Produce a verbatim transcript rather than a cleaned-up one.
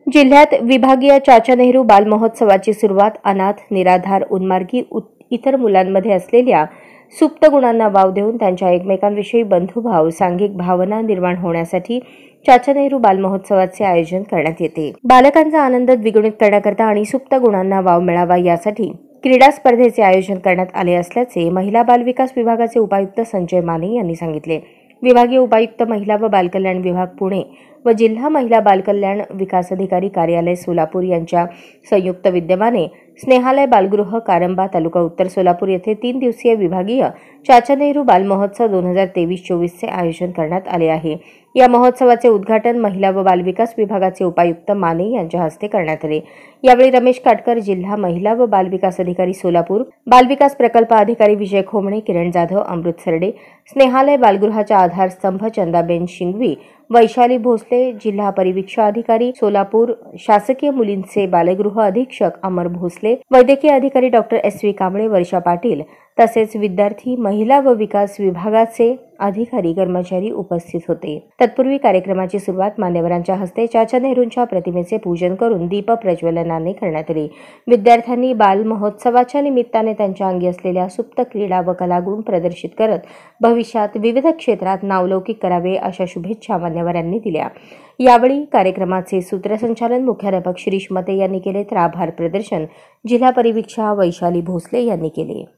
जिल्ह्यात विभागीय चाचा नेहरू बाल महोत्सवाची सुरुवात अनाथ, निराधार, उन्मार्गी इतर मुलांमध्ये असलेल्या सुप्त गुणांना वाव देऊन त्यांच्या एकमेकांविषयी बंधुभाव, सांघिक भावना निर्माण होण्यासाठी चाचा नेहरू बाल महोत्सवाचे आयोजन करण्यात येते. बालकांचा आनंद द्विगुणित करण्याकरता आणि सुप्त गुणांना वाव मिळावा यासाठी क्रीडा स्पर्धेचे आयोजन करण्यात आले असल्याचे महिला बाल विकास विभागाचे उपायुक्त संजय माने यांनी सांगितले. विभागीय उपायुक्त महिला व बालकल्याण विभाग पुणे व जिल्हा महिला बालकल्याण विकास अधिकारी कार्यालय सोलापूर यांच्या संयुक्त विद्यमाने स्नेहालय बालगृह कारंबा तालुका उत्तर सोलापूर येथे तीन दिवसीय विभागीय चाचा नेहरू बाल महोत्सव दोन हजार तेवीस चोवीसचे आयोजन करण्यात आले आहे. या महोत्सवाचे उद्घाटन महिला व बालविकास विभागाचे उपायुक्त माने यांच्या हस्ते करण्यात आले. यावेळी रमेश काटकर, जिल्हा महिला व बालविकास अधिकारी सोलापूर, बालविकास प्रकल्प अधिकारी विजय खोमणे, किरण जाधव, अमृत सरडे, स्नेहालय बालगृहाच्या आधारस्तंभ चंदाबेन शिंगवी, वैशाली भोसले, जिल्हा परिवीक्षा अधिकारी सोलापूर, शासकीय मुलींचे बालगृह अधीक्षक अमर भोसले, वैद्यकीय अधिकारी doctor S V Kamble, Varsha Patil तसेच विद्यार्थी, महिला व विकास विभागाचे अधिकारी कर्मचारी उपस्थित होते. तत्पूर्वी कार्यक्रमाची सुरुवात मान्यवरांच्या हस्ते चाचा नेहरूंच्या प्रतिमेचे पूजन करून दीप प्रज्वलनाने करण्यात आली. विद्यार्थ्यांनी बाल महोत्सवाच्या निमित्ताने त्यांच्या अंगी असलेल्या सुप्त क्रीडा व कलागुण प्रदर्शित करत भविष्यात विविध क्षेत्रात नावलौकिक करावे अशा शुभेच्छा मान्यवरांनी दिल्या. यावेळी कार्यक्रमाचे सूत्रसंचालन मुख्याध्यापक शिरीष मते यांनी केले तर आभार प्रदर्शन जिल्हा परिवीक्षा वैशाली भोसले यांनी केले.